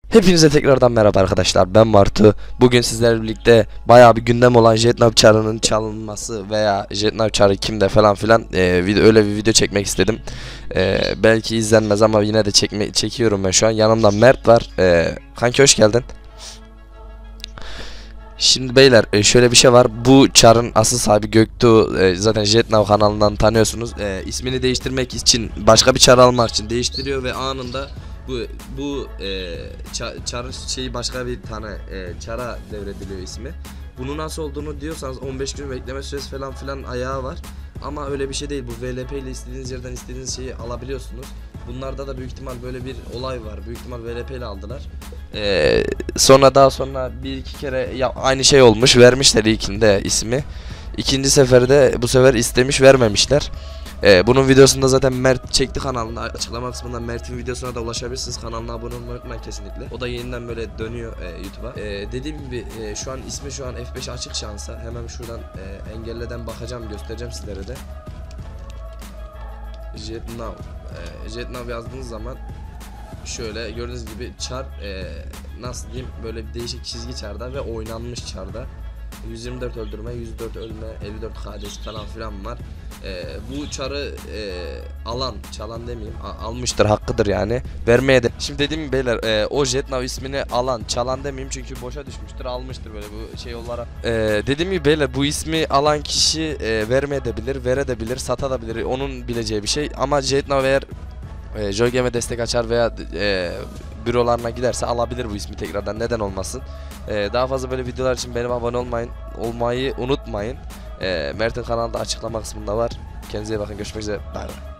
Hepinize tekrardan merhaba arkadaşlar, ben Martu. Bugün sizlerle birlikte bayağı bir gündem olan Jetnav çarının çalınması veya Jetnav çarı kimde falan filan öyle bir video çekmek istedim. Belki izlenmez ama yine de çekiyorum ben şu an. Yanımda Mert var. Kanki hoş geldin. Şimdi beyler, şöyle bir şey var. Bu çarın asıl sahibi Göktuğ. Zaten Jetnav kanalından tanıyorsunuz. İsmini değiştirmek için, başka bir çar almak için değiştiriyor ve anında bu çarın şeyi başka bir tane çara devrediliyor ismi. Bunu nasıl olduğunu diyorsanız 15 gün bekleme süresi falan filan ayağı var. Ama öyle bir şey değil. Bu VLP ile istediğiniz yerden istediğiniz şeyi alabiliyorsunuz. Bunlarda da büyük ihtimal böyle bir olay var. Büyük ihtimal VLP ile aldılar. Daha sonra bir iki kere aynı şey olmuş. Vermişler ilkinde ismi. İkinci seferde bu sefer istemiş, vermemişler. Bunun videosunda zaten Mert çekti kanalında. Açıklama kısmından Mert'in videosuna da ulaşabilirsiniz. Kanalına abone olmayı unutmayın kesinlikle. O da yeniden böyle dönüyor YouTube'a. Dediğim gibi şu an ismi F5 açık şansa. Hemen şuradan engelleden bakacağım, göstereceğim sizlere de. Jetnav yazdığınız zaman şöyle gördüğünüz gibi çar nasıl diyeyim, böyle bir değişik çizgi çarda ve oynanmış çarda. 124 öldürme, 104 ölme, 54 KD'si falan filan var. Bu çarı çalan demeyeyim, almıştır, hakkıdır yani. Vermeye de. Şimdi dediğim gibi beyler, o Jetnav ismini çalan demeyeyim çünkü boşa düşmüştür, almıştır böyle bu şey olarak. Dediğim gibi beyler, bu ismi alan kişi vermeyebilir, verebilir, satabilir. Onun bileceği bir şey. Ama Jetnav eğer JoyGame'e destek açar veya bürolarına giderse alabilir bu ismi tekrardan, neden olmasın. Daha fazla böyle videolar için benim abone olmayı unutmayın. Mert'in kanalında açıklama kısmında var. Kendinize iyi bakın, görüşmek üzere. Bye bye.